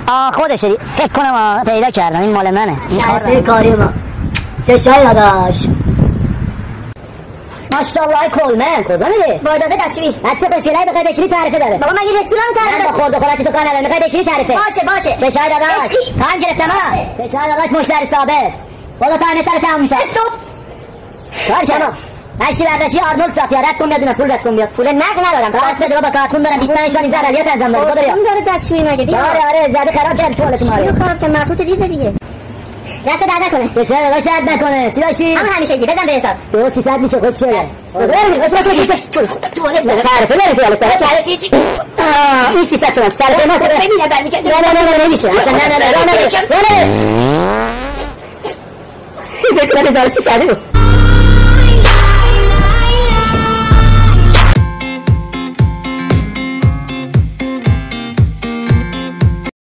خودشه فکر کنم پیدا کردم این مال منه این کاری ما چه شایی داداش ماشاءالله کلمن کجا میری؟ باردازه دستشویی حتی قشیلای بخوای بشینی تعریفه داره بابا مگه رستوران تعریف من با خورد و خوراک تو کار ندارم میخوای بشینی تعریفه باشه چه شای داداش تایم گرفتم ها چه شای داداش مشتری ثابت خدا تایم تر تموم میشه کار چرا ماشی برداشتی آرنولد صافی رد میاد پول رد بیاد پول نقد ندارم کارت بده بابا کارتون دارم 25 تا این عملیات انجام داره خدا اون داره دستشویی مگه بیا آره زده خراب کرد توالت ما رو خراب کرد مخروط ریزه دیگه دست درد نکنه چه شای داداش درد نکنه چی باشی اما همیشه دیگه بزن به حساب 300 میشه خود چیه توالت تعریفه نره توالت تعریف این 300 تومن تعریفه ما ببینه برمیگرد نه نمیشه نه بکنم 1300